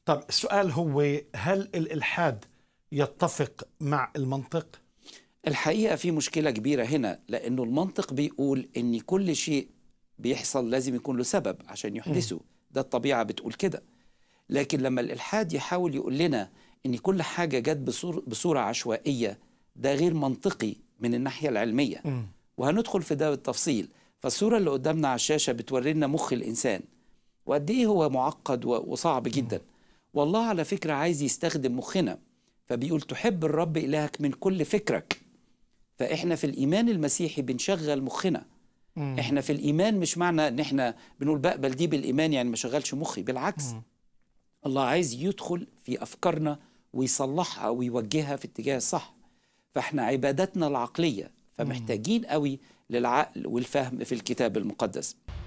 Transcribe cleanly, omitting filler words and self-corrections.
طب السؤال هو، هل الإلحاد يتفق مع المنطق؟ الحقيقة في مشكلة كبيرة هنا، لأنه المنطق بيقول إن كل شيء بيحصل لازم يكون له سبب عشان يحدثه، ده الطبيعة بتقول كده. لكن لما الإلحاد يحاول يقول لنا إن كل حاجة جت بصورة عشوائية، ده غير منطقي من الناحية العلمية. وهندخل في ده بالتفصيل. فالصورة اللي قدامنا على الشاشة بتورينا مخ الإنسان وقد إيه هو معقد وصعب جدا. والله على فكرة عايز يستخدم مخنا، فبيقول تحب الرب إلهك من كل فكرك. فإحنا في الإيمان المسيحي بنشغل مخنا. إحنا في الإيمان مش معنى إن إحنا بنقول بقبل دي بالإيمان يعني ما شغلش مخي، بالعكس. الله عايز يدخل في أفكارنا ويصلحها ويوجهها في اتجاه الصح. فإحنا عبادتنا العقلية، فمحتاجين قوي للعقل والفهم في الكتاب المقدس.